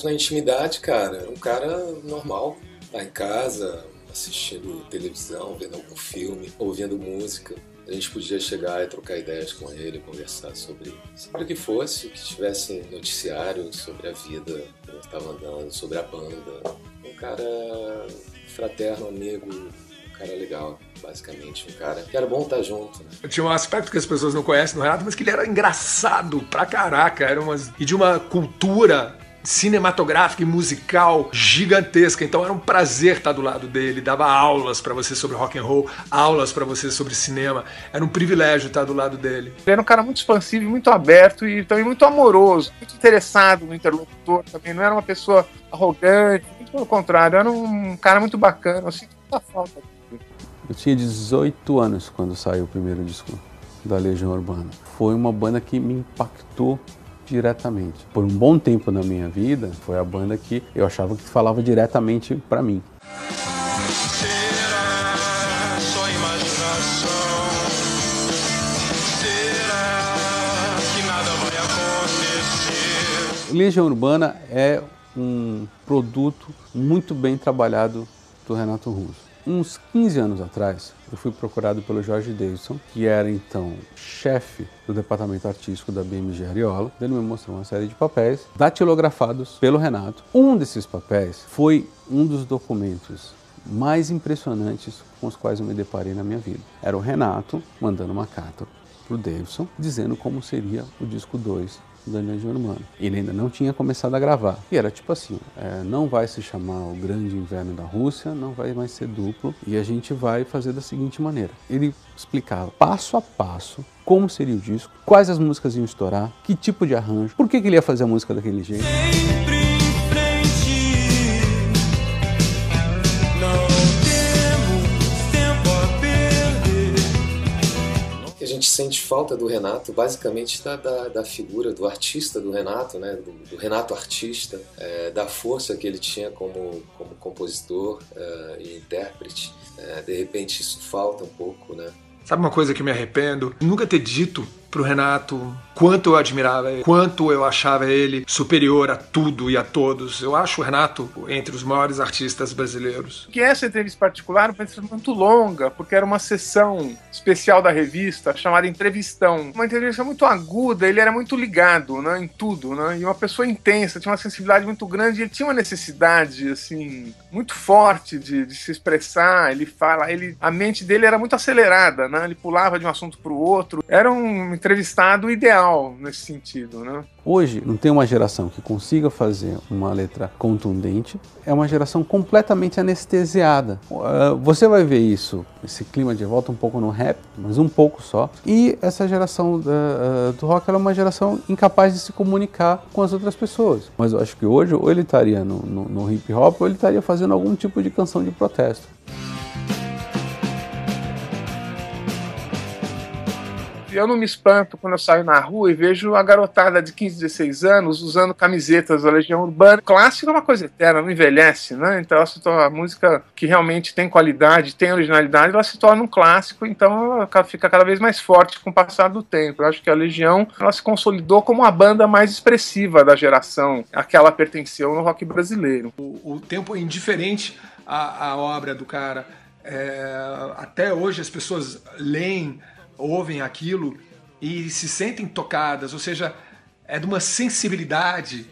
Renato, na intimidade, cara, era um cara normal, lá em casa, assistindo televisão, vendo algum filme, ouvindo música. A gente podia chegar e trocar ideias com ele, conversar sobre o que fosse, o que tivesse noticiário sobre a vida, como estava andando, sobre a banda. Um cara fraterno, amigo, um cara legal, basicamente. Um cara que era bom estar junto, né? Tinha um aspecto que as pessoas não conhecem no Renato, mas que ele era engraçado pra caraca. E de uma cultura cinematográfica e musical gigantesca. Então era um prazer estar do lado dele. Dava aulas pra você sobre rock and roll, aulas pra você sobre cinema. Era um privilégio estar do lado dele. Ele era um cara muito expansivo, muito aberto e também muito amoroso, muito interessado no interlocutor também. Não era uma pessoa arrogante, muito pelo contrário. Era um cara muito bacana. Eu sinto muita falta dele. Eu tinha 18 anos quando saiu o primeiro disco da Legião Urbana. Foi uma banda que me impactou diretamente. Por um bom tempo na minha vida, foi a banda que eu achava que falava diretamente para mim. Será só imaginação? Será que nada vai acontecer? Legião Urbana é um produto muito bem trabalhado do Renato Russo. Uns 15 anos atrás, eu fui procurado pelo Jorge Davidson, que era então chefe do departamento artístico da BMG Ariola. Ele me mostrou uma série de papéis datilografados pelo Renato. Um desses papéis foi um dos documentos mais impressionantes com os quais eu me deparei na minha vida. Era o Renato mandando uma carta para o Davidson, dizendo como seria o disco 2 da Legião Urbana. Ele ainda não tinha começado a gravar. E era tipo assim, não vai se chamar O Grande Inverno da Rússia, não vai mais ser duplo, e a gente vai fazer da seguinte maneira. Ele explicava passo a passo como seria o disco, quais as músicas iam estourar, que tipo de arranjo, por que ele ia fazer a música daquele jeito. Sempre em frente, não temos tempo a perder. A gente sente falta do Renato, basicamente da figura do artista do Renato, né? Do Renato artista, da força que ele tinha como compositor e intérprete. De repente isso falta um pouco, né? Sabe uma coisa que eu me arrependo? Nunca ter dito pro Renato quanto eu admirava ele, quanto eu achava ele superior a tudo e a todos. Eu acho o Renato entre os maiores artistas brasileiros. Que essa entrevista particular foi muito longa, porque era uma sessão especial da revista chamada Entrevistão. Uma entrevista muito aguda, ele era muito ligado, né, em tudo, né, e uma pessoa intensa, tinha uma sensibilidade muito grande, ele tinha uma necessidade assim, muito forte de se expressar. A mente dele era muito acelerada, né, ele pulava de um assunto para o outro. Era um entrevistado ideal nesse sentido, né? Hoje não tem uma geração que consiga fazer uma letra contundente, é uma geração completamente anestesiada. Você vai ver isso, esse clima de volta um pouco no rap, mas um pouco só. E essa geração do rock, ela é uma geração incapaz de se comunicar com as outras pessoas. Mas eu acho que hoje ou ele estaria no hip hop ou ele estaria fazendo algum tipo de canção de protesto. Eu não me espanto quando eu saio na rua e vejo a garotada de 15, 16 anos usando camisetas da Legião Urbana. Clássico é uma coisa eterna, não envelhece, né? Então ela se torna uma música que realmente tem qualidade, tem originalidade, ela se torna um clássico, então ela fica cada vez mais forte com o passar do tempo. Eu acho que a Legião, ela se consolidou como a banda mais expressiva da geração a que ela pertenceu no rock brasileiro. O tempo é indiferente à obra do cara. Até hoje as pessoas leem, ouvem aquilo e se sentem tocadas, ou seja, é de uma sensibilidade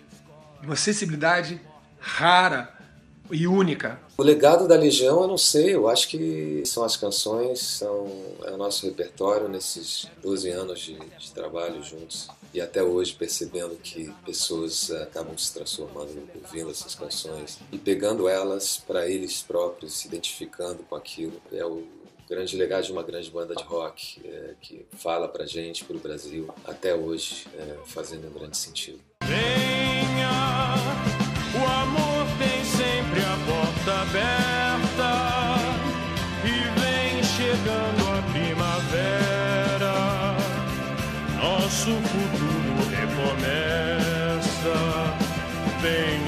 rara e única. O legado da Legião, eu não sei, eu acho que são as canções, é o nosso repertório nesses 12 anos de trabalho juntos. E até hoje percebendo que pessoas acabam se transformando ouvindo essas canções e pegando elas para eles próprios, se identificando com aquilo. É o grande legado de uma grande banda de rock que fala pra gente, pro Brasil, até hoje, fazendo um grande sentido. Venha, o amor tem sempre a porta aberta e vem chegando a primavera, nosso futuro recomeça. Vem